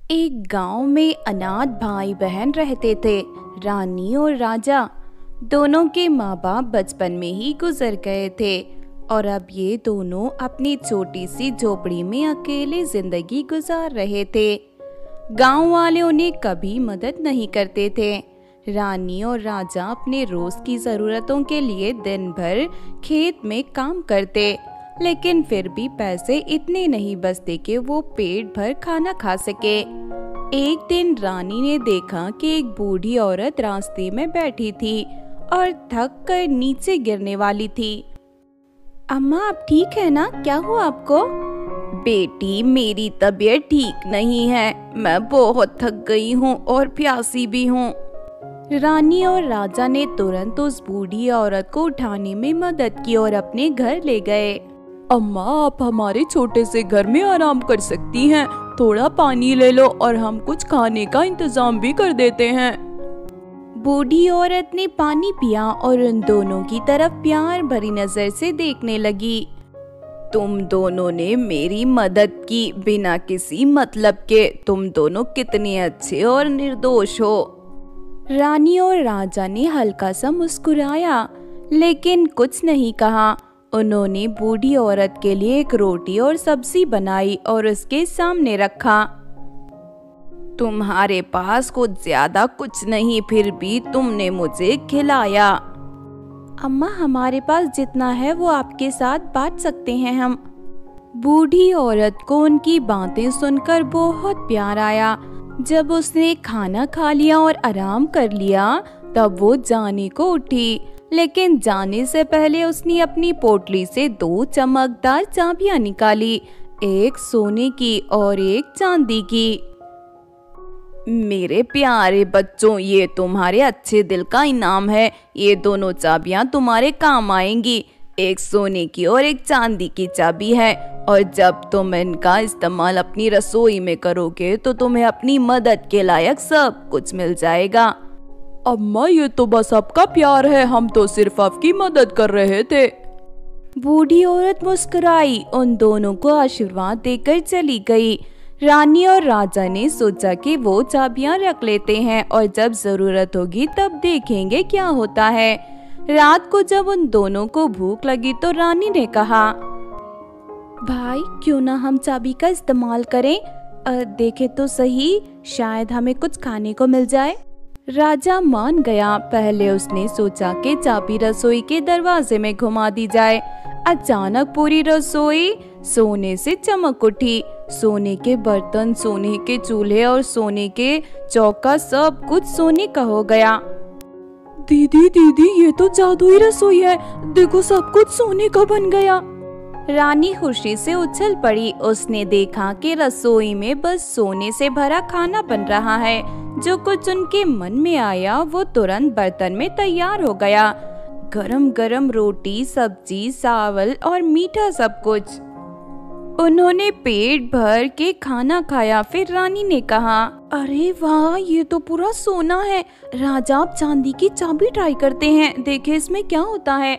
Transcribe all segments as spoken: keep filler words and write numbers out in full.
एक गांव में अनाथ भाई बहन रहते थे। रानी और राजा दोनों के माँ बाप बचपन में ही गुजर गए थे और अब ये दोनों अपनी छोटी सी झोपड़ी में अकेले जिंदगी गुजार रहे थे। गांव वाले उन्हें कभी मदद नहीं करते थे। रानी और राजा अपने रोज की जरूरतों के लिए दिन भर खेत में काम करते, लेकिन फिर भी पैसे इतने नहीं बचते कि वो पेट भर खाना खा सके। एक दिन रानी ने देखा कि एक बूढ़ी औरत रास्ते में बैठी थी और थक कर नीचे गिरने वाली थी। अम्मा, आप ठीक है ना? क्या हुआ आपको? बेटी, मेरी तबीयत ठीक नहीं है। मैं बहुत थक गई हूँ और प्यासी भी हूँ। रानी और राजा ने तुरंत उस बूढ़ी औरत को उठाने में मदद की और अपने घर ले गए। अम्मा, आप हमारे छोटे से घर में आराम कर सकती हैं। थोड़ा पानी ले लो और हम कुछ खाने का इंतजाम भी कर देते हैं। बूढ़ी औरत ने पानी पिया और उन दोनों की तरफ प्यार भरी नजर से देखने लगी। तुम दोनों ने मेरी मदद की बिना किसी मतलब के। तुम दोनों कितने अच्छे और निर्दोष हो। रानी और राजा ने हल्का सा मुस्कुराया, लेकिन कुछ नहीं कहा। उन्होंने बूढ़ी औरत के लिए एक रोटी और सब्जी बनाई और उसके सामने रखा। तुम्हारे पास कुछ ज्यादा कुछ नहीं, फिर भी तुमने मुझे खिलाया। अम्मा, हमारे पास जितना है वो आपके साथ बांट सकते हैं हम। बूढ़ी औरत को उनकी बातें सुनकर बहुत प्यार आया। जब उसने खाना खा लिया और आराम कर लिया, तब वो जाने को उठी, लेकिन जाने से पहले उसने अपनी पोटली से दो चमकदार चाबियां निकाली, एक सोने की और एक चांदी की। मेरे प्यारे बच्चों, ये तुम्हारे अच्छे दिल का इनाम है। ये दोनों चाबियां तुम्हारे काम आएंगी। एक सोने की और एक चांदी की चाबी है, और जब तुम इनका इस्तेमाल अपनी रसोई में करोगे तो तुम्हें अपनी मदद के लायक सब कुछ मिल जाएगा। अम्मा, ये तो बस आपका प्यार है, हम तो सिर्फ आपकी मदद कर रहे थे। बूढ़ी औरत मुस्कुराई, उन दोनों को आशीर्वाद देकर चली गई। रानी और राजा ने सोचा कि वो चाबियां रख लेते हैं और जब जरूरत होगी तब देखेंगे क्या होता है। रात को जब उन दोनों को भूख लगी तो रानी ने कहा, भाई, क्यों ना हम चाबी का इस्तेमाल करें? आ, देखे तो सही, शायद हमें कुछ खाने को मिल जाए। राजा मान गया। पहले उसने सोचा कि चाबी रसोई के दरवाजे में घुमा दी जाए। अचानक पूरी रसोई सोने से चमक उठी। सोने के बर्तन, सोने के चूल्हे और सोने के चौका, सब कुछ सोने का हो गया। दीदी दीदी, ये तो जादुई रसोई है। देखो, सब कुछ सोने का बन गया। रानी खुशी से उछल पड़ी। उसने देखा कि रसोई में बस सोने से भरा खाना बन रहा है। जो कुछ उनके मन में आया वो तुरंत बर्तन में तैयार हो गया। गरम गरम रोटी, सब्जी, चावल और मीठा सब कुछ। उन्होंने पेट भर के खाना खाया। फिर रानी ने कहा, अरे वाह, ये तो पूरा सोना है। राजा, आप चांदी की चाबी ट्राई करते हैं, देखें इसमें क्या होता है।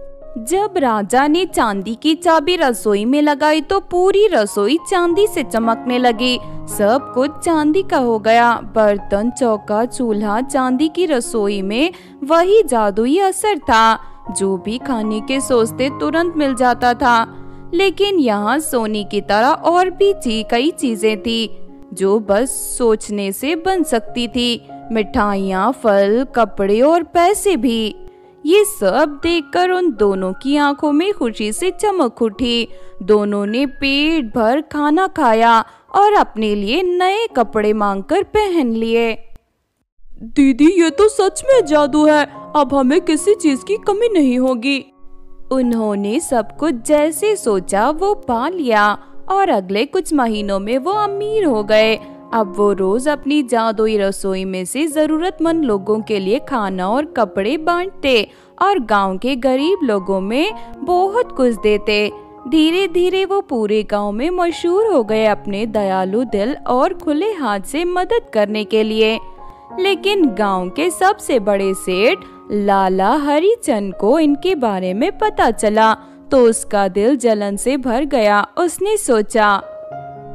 जब राजा ने चांदी की चाबी रसोई में लगाई तो पूरी रसोई चांदी से चमकने लगी। सब कुछ चांदी का हो गया। बर्तन, चौका, चूल्हा, चांदी की रसोई में वही जादुई असर था। जो भी खाने के सोचते तुरंत मिल जाता था। लेकिन यहाँ सोने की तरह और भी ची कई चीजें थी जो बस सोचने से बन सकती थी। मिठाइयाँ, फल, कपड़े और पैसे भी। ये सब देखकर उन दोनों की आंखों में खुशी से चमक उठी। दोनों ने पेट भर खाना खाया और अपने लिए नए कपड़े मांगकर पहन लिए। दीदी, ये तो सच में जादू है। अब हमें किसी चीज की कमी नहीं होगी। उन्होंने सब कुछ जैसे सोचा वो पा लिया और अगले कुछ महीनों में वो अमीर हो गए। अब वो रोज अपनी जादुई रसोई में से जरूरतमंद लोगों के लिए खाना और कपड़े बांटते और गांव के गरीब लोगों में बहुत कुछ देते। धीरे धीरे वो पूरे गांव में मशहूर हो गए अपने दयालु दिल और खुले हाथ से मदद करने के लिए। लेकिन गांव के सबसे बड़े सेठ लाला हरिचंद को इनके बारे में पता चला तो उसका दिल जलन से भर गया। उसने सोचा,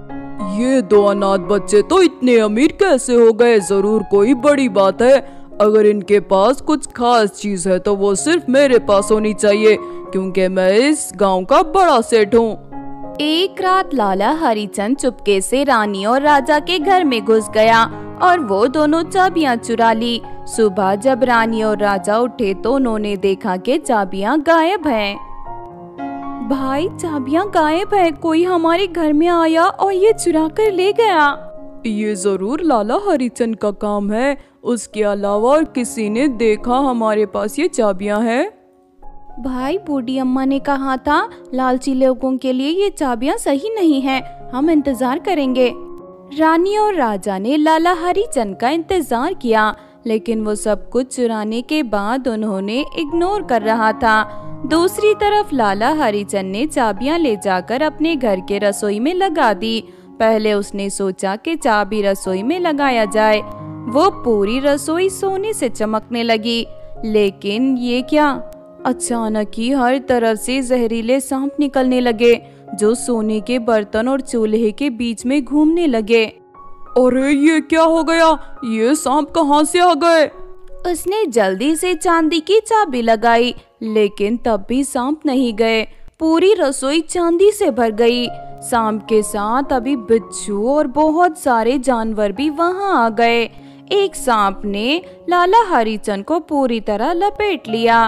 ये दो अनाथ बच्चे तो इतने अमीर कैसे हो गए? जरूर कोई बड़ी बात है। अगर इनके पास कुछ खास चीज है तो वो सिर्फ मेरे पास होनी चाहिए, क्योंकि मैं इस गांव का बड़ा सेठ हूँ। एक रात लाला हरिचंद चुपके से रानी और राजा के घर में घुस गया और वो दोनों चाबियां चुरा ली। सुबह जब रानी और राजा उठे तो उन्होंने देखा कि चाबियां गायब हैं। भाई, चाबियां गायब है, कोई हमारे घर में आया और ये चुरा कर ले गया। ये जरूर लाला हरिचंद का काम है, उसके अलावा और किसी ने देखा हमारे पास ये चाबियां हैं? भाई, बूढ़ी अम्मा ने कहा था लालची लोगों के लिए ये चाबियां सही नहीं है, हम इंतजार करेंगे। रानी और राजा ने लाला हरिचंद का इंतजार किया, लेकिन वो सब कुछ चुराने के बाद उन्होंने इग्नोर कर रहा था। दूसरी तरफ लाला हरिचंद ने चाबियां ले जाकर अपने घर के रसोई में लगा दी। पहले उसने सोचा कि चाबी रसोई में लगाया जाए। वो पूरी रसोई सोने से चमकने लगी, लेकिन ये क्या? अचानक ही हर तरफ से जहरीले सांप निकलने लगे, जो सोने के बर्तन और चूल्हे के बीच में घूमने लगे। अरे ये क्या हो गया? ये सांप कहाँ से आ गए? उसने जल्दी से चांदी की चाबी लगाई, लेकिन तब भी सांप नहीं गए। पूरी रसोई चांदी से भर गई। सांप के साथ अभी बिच्छू और बहुत सारे जानवर भी वहां आ गए। एक सांप ने लाला हरिचंद को पूरी तरह लपेट लिया।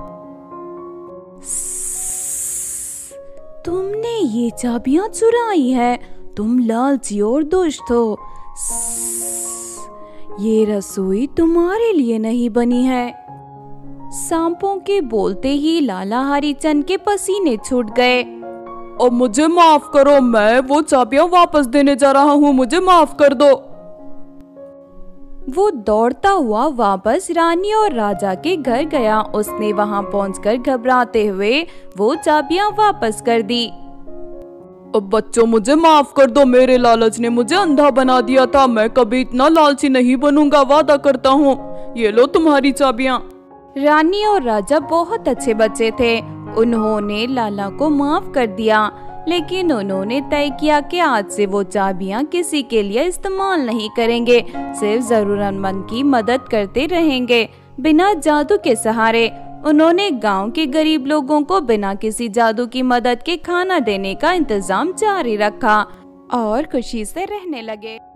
तुमने ये चाबियां चुराई है, तुम लालची और दुष्ट हो। ये रसोई तुम्हारे लिए नहीं बनी है। सांपों के बोलते ही लाला हरिचंद के पसीने छूट गए। अब मुझे माफ करो, मैं वो चाबियां वापस देने जा रहा हूँ, मुझे माफ कर दो। वो दौड़ता हुआ वापस रानी और राजा के घर गया। उसने वहां पहुंचकर घबराते हुए वो चाबियां वापस कर दी। अब बच्चों, मुझे माफ कर दो, मेरे लालच ने मुझे अंधा बना दिया था। मैं कभी इतना लालची नहीं बनूंगा, वादा करता हूँ। ये लो तुम्हारी चाबियां। रानी और राजा बहुत अच्छे बच्चे थे, उन्होंने लाला को माफ कर दिया, लेकिन उन्होंने तय किया कि आज से वो चाबियां किसी के लिए इस्तेमाल नहीं करेंगे, सिर्फ जरूरतमंद की मदद करते रहेंगे बिना जादू के सहारे। उन्होंने गांव के गरीब लोगों को बिना किसी जादू की मदद के खाना देने का इंतजाम जारी रखा और खुशी से रहने लगे।